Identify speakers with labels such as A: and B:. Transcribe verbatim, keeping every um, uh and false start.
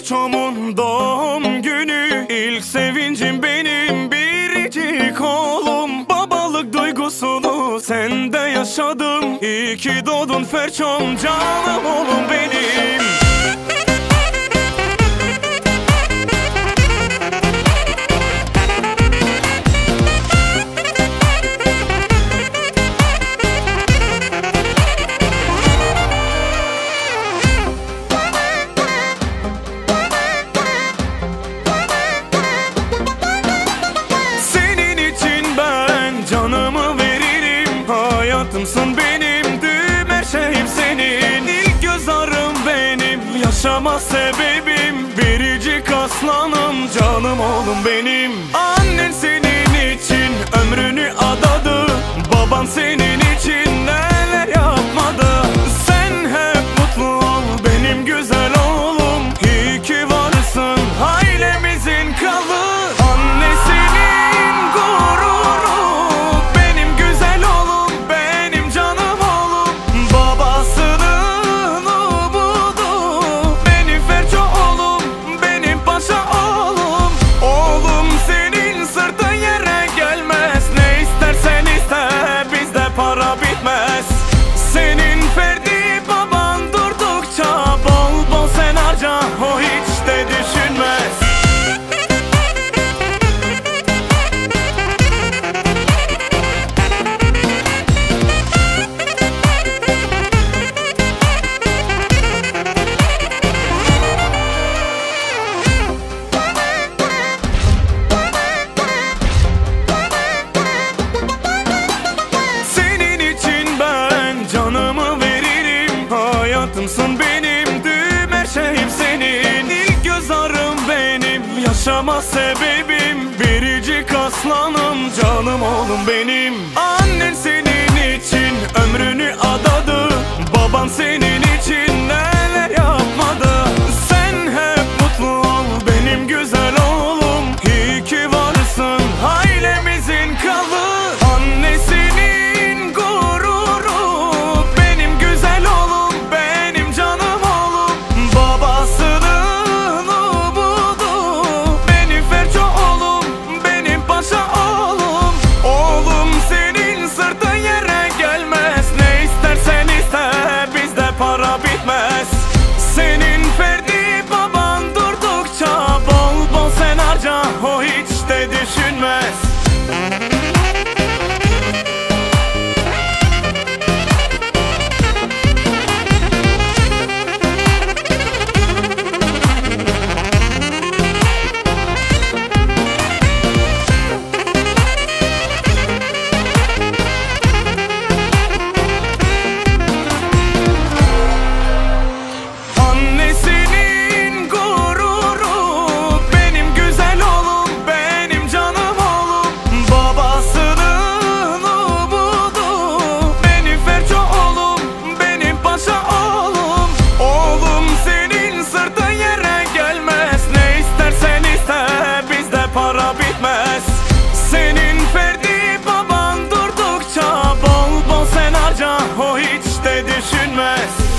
A: Ferço'mun doğum günü, ilk sevincim benim biricik oğlum. Babalık duygusunu sende yaşadım. İyi ki doğdun Ferço'm, canım oğlum benim. Hayatımsın benim, tüm her şeyim senin. İlk göz ağrım benim, yaşama sebebim. Biricik aslanım, canım oğlum benim. Annen senin için ömrünü adadı. Baban senin için neler yapmadı. Sen hep mutlu ol benim güzel oğlum. İyi ki varsın ailemizin kralı. Annesinin gururu, benim güzel oğlum, benim canım oğlum. Babasının umudu, benim Ferço oğlum, benim paşa oğlum. Oğlum senin sırtın yere gelmez. Ne istersen iste, bizde para bitmez. Senin Ferdi baban durdukça bol bol sen harca, o hiç de düşünmez. Hayatımsın benim, tüm her şeyim senin. İlk göz ağrım benim, yaşama sebebim. Biricik aslanım, canım oğlum benim. Annen senin için ömrünü adadı. Baban senin için neler yapmadı. Sen hep mutlu ol benim güzel oğlum. İyi ki varsın ailemizin kralı. Annesinin gururu, benim güzel oğlum, benim canım oğlum. Babasının umudu, benim Ferço oğlum, benim paşa oğlum. Oğlum senin sırtın yere gelmez. Ne istersen iste, bizde para bitmez. Senin Ferdi baban durdukça bol bol sen harca, o hiç de düşünmez. Annesinin gururu, benim güzel oğlum, benim canım oğlum. Babasının umudu, benim Ferço oğlum, benim paşa oğlum. Oğlum senin sırtın yere gelmez. Ne istersen iste, bizde para bitmez. Senin Ferdi baban durdukça bol bol sen harca, o hiç de düşünmez.